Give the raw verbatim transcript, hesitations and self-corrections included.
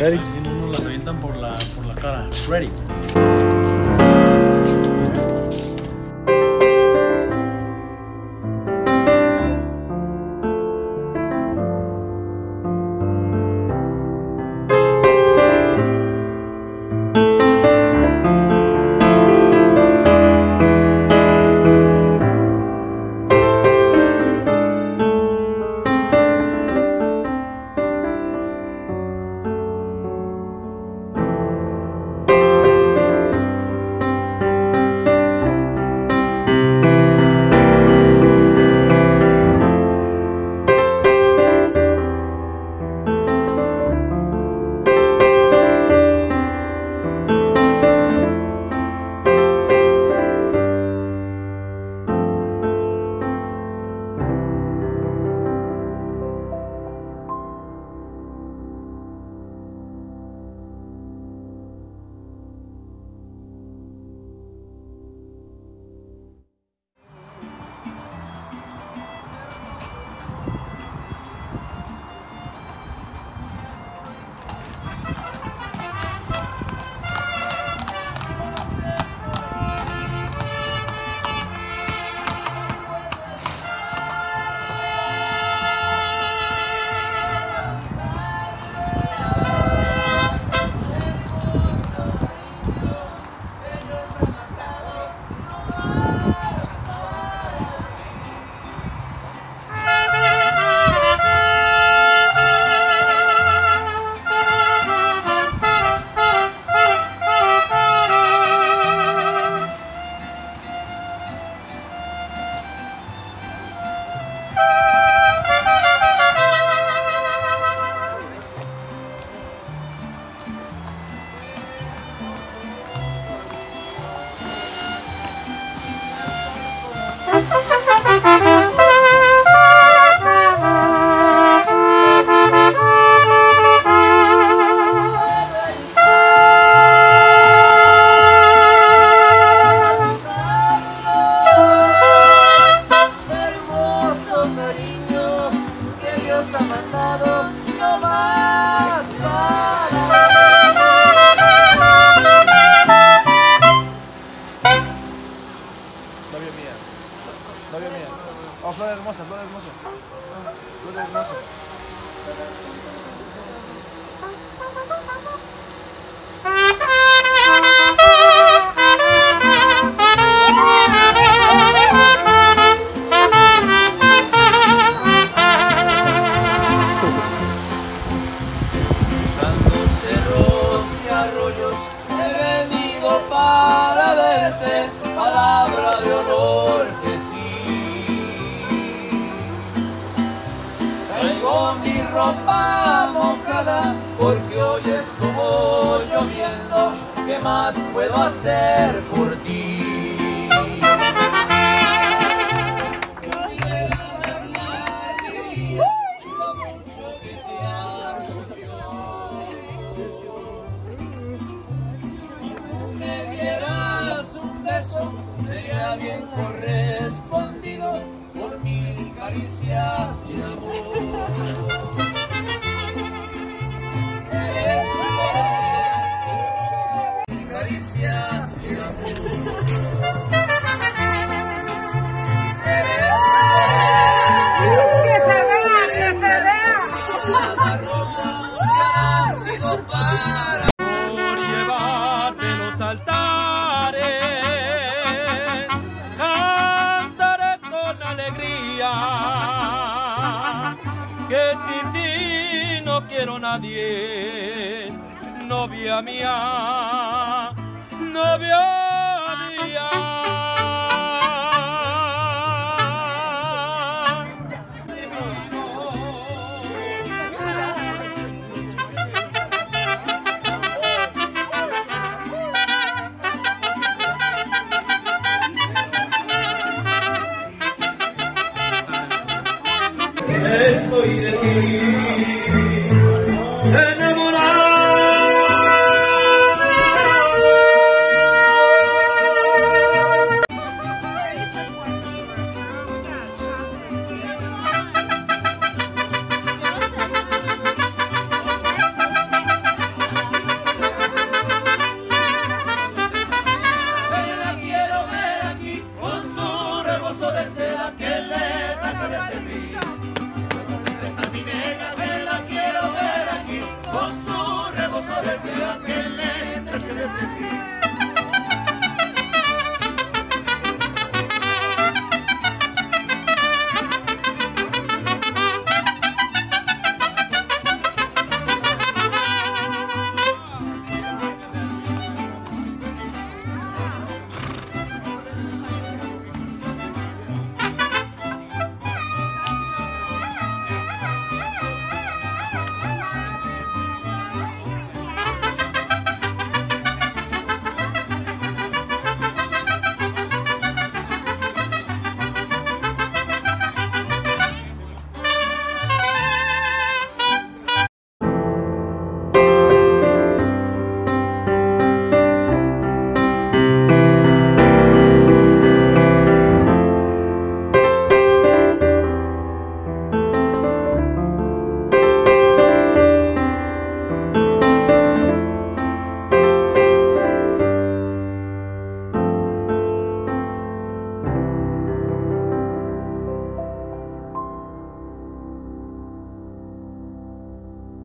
Ready. Si no nos las avientan por la, por la cara. Ready. Novia mía. Oh, flor hermosa, flor hermosa. Flor hermosa. Cruzando cerros y arroyos he venido para verte, palabra de honor que sí. Traigo mi ropa mojada porque hoy es como lloviendo. ¿Qué más puedo hacer por ti? Sería bien correspondido por mil caricias y amor. Eres mil caricias y amor. Que se vea, que se vea. La rosa que ha nacido para por llevarte los altares. Que sin ti no quiero nadie, novia mía, novia mía. Estoy de ti.